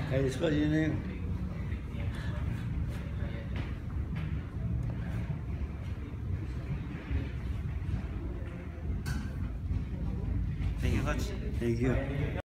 Ayos ko, yun na yun. Thank you, Coach. Thank you.